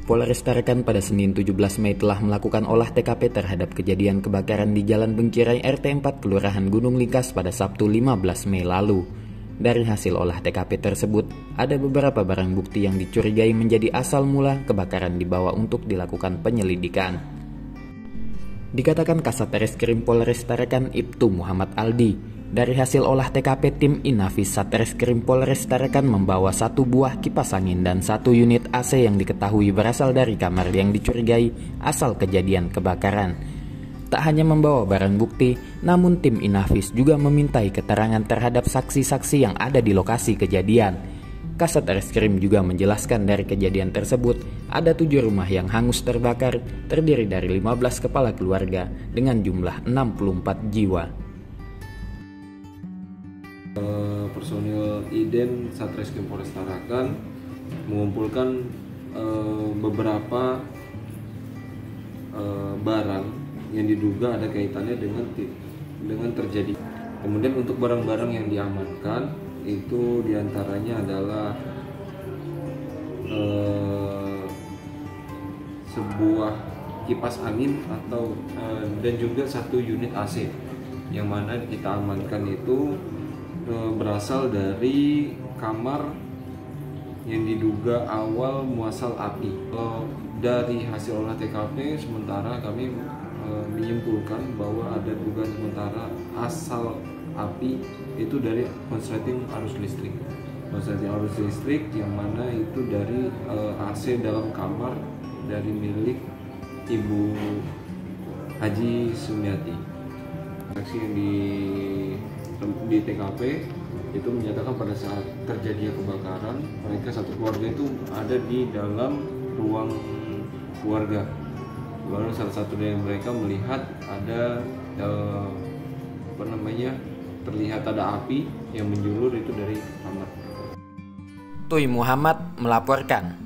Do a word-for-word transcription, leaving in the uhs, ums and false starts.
Polres Tarakan pada Senin tujuh belas Mei telah melakukan olah T K P terhadap kejadian kebakaran di Jalan Bengkirai R T empat Kelurahan Gunung Lingkas pada Sabtu lima belas Mei lalu. Dari hasil olah T K P tersebut, ada beberapa barang bukti yang dicurigai menjadi asal mula kebakaran dibawa untuk dilakukan penyelidikan. Dikatakan Kasat Reskrim Polres Tarakan Ibtu Muhammad Aldi, dari hasil olah T K P tim Inafis Satreskrim Polres Tarakan membawa satu buah kipas angin dan satu unit A C yang diketahui berasal dari kamar yang dicurigai asal kejadian kebakaran. Tak hanya membawa barang bukti, namun tim Inafis juga memintai keterangan terhadap saksi-saksi yang ada di lokasi kejadian. Kasat Reskrim juga menjelaskan dari kejadian tersebut ada tujuh rumah yang hangus terbakar, terdiri dari lima belas kepala keluarga dengan jumlah enam puluh empat jiwa. Uh, personil Iden Satreskrim Polres Tarakan mengumpulkan uh, beberapa uh, barang yang diduga ada kaitannya dengan dengan terjadi. Kemudian untuk barang-barang yang diamankan itu diantaranya adalah uh, sebuah kipas angin atau uh, dan juga satu unit A C yang mana kita amankan itu berasal dari kamar yang diduga awal muasal api. Dari hasil olah T K P sementara kami e, menyimpulkan bahwa ada dugaan sementara asal api itu dari konsleting arus listrik. Konsleting arus listrik yang mana itu dari e, A C dalam kamar dari milik Ibu Haji Sumiati. Saksi yang di di T K P itu menyatakan pada saat terjadi kebakaran mereka satu keluarga itu ada di dalam ruang keluarga. Lalu salah satu dari mereka melihat ada eh, apa namanya terlihat ada api yang menjulur itu dari kamar. Tuy Muhammad melaporkan.